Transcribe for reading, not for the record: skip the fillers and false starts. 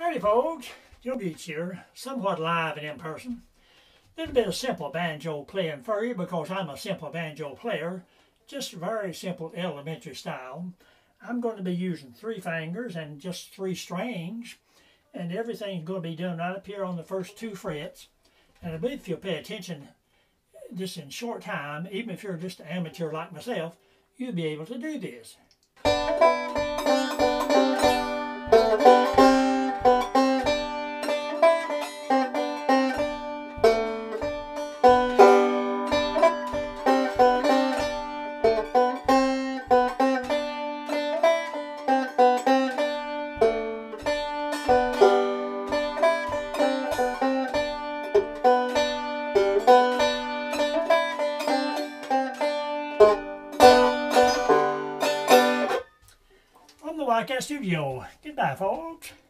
Howdy folks, Joe Deitz here, somewhat live and in person. A little bit of simple banjo playing for you because I'm a simple banjo player, just very simple elementary style. I'm going to be using 3 fingers and just 3 strings, and everything's going to be done right up here on the first 2 frets. And I believe if you'll pay attention just in short time, even if you're just an amateur like myself, you'll be able to do this. From the Wildcat studio. Goodbye, folks.